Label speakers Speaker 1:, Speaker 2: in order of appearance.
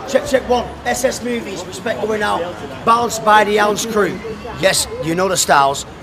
Speaker 1: Check one. SS Movies, respect going out. Balanced by the Ounce crew. Yes, you know the styles.